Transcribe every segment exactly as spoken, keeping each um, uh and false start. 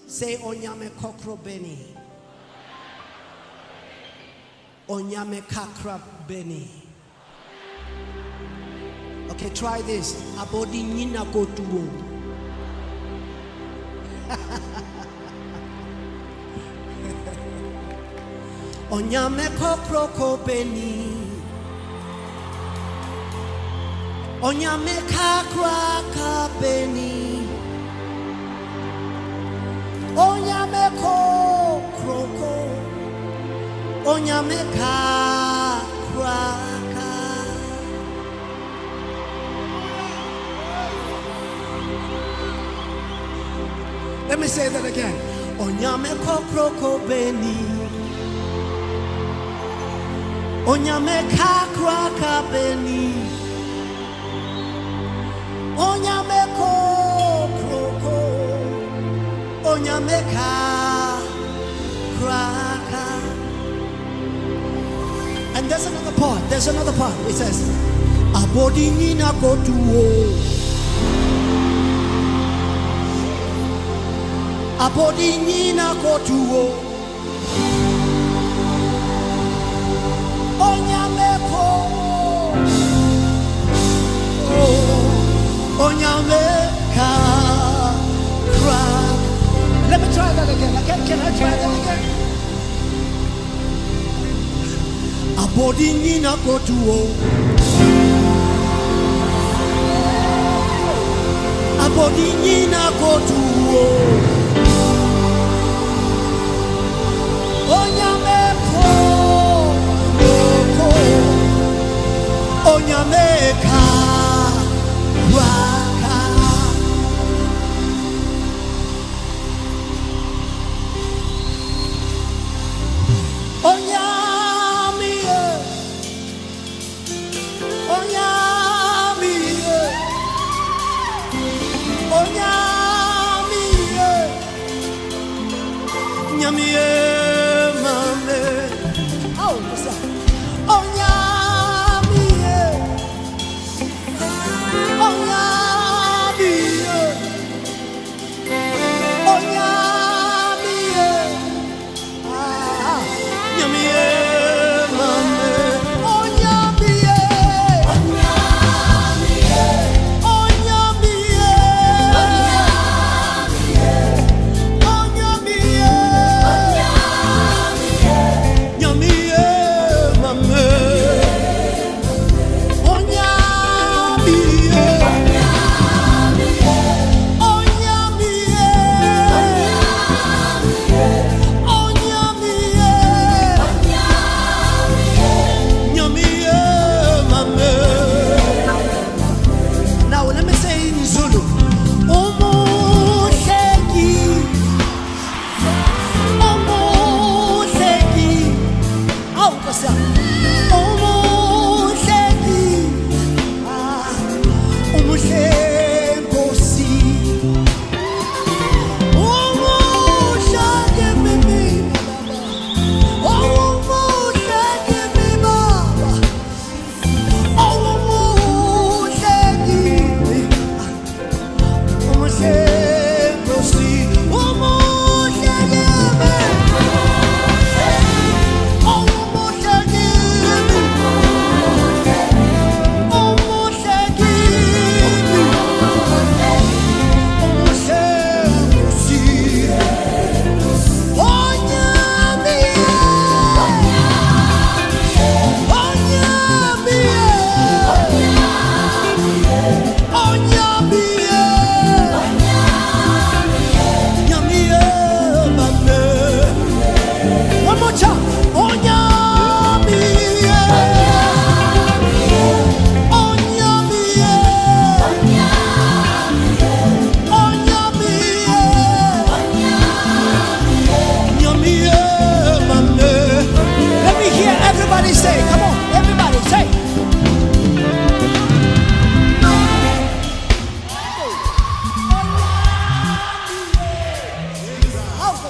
Say Onyame kokro beni. Onyame kakra beni. Okay, try this. Abodi nina kotuo. Onyame kokro ko beni. Onyame kakra ka beni. Onyame kokro ko. Onyame kakra ka. Let me say that again. Onyame kokro ko beni. Onyame kakra ka beni. Onyame kokro ko. Onyame kakra ka. And there's another part. There's another part. It says, Abodi nina kotuo. Abodi nina kotuo. Onyame ko. Oh, Onyame ka crack. Let me try that again. Again, can I try that again? Abodi nina kotuo. Abodi nina kotuo. Onyame ko, ko, Onyame ka, waka. Onyame Ye, Onyame Ye, Onyame Ye, Onyame Ye.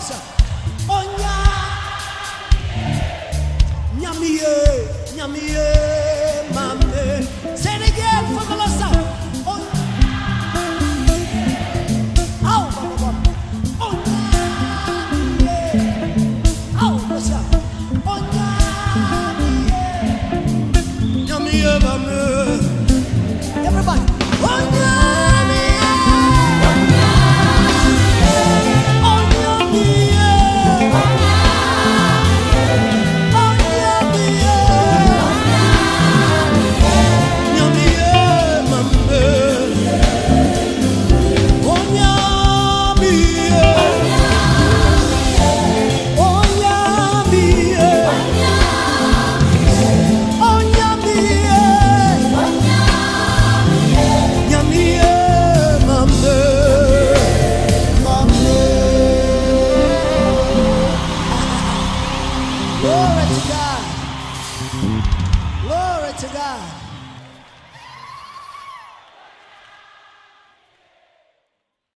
Onyame Ye, Onyame Ye.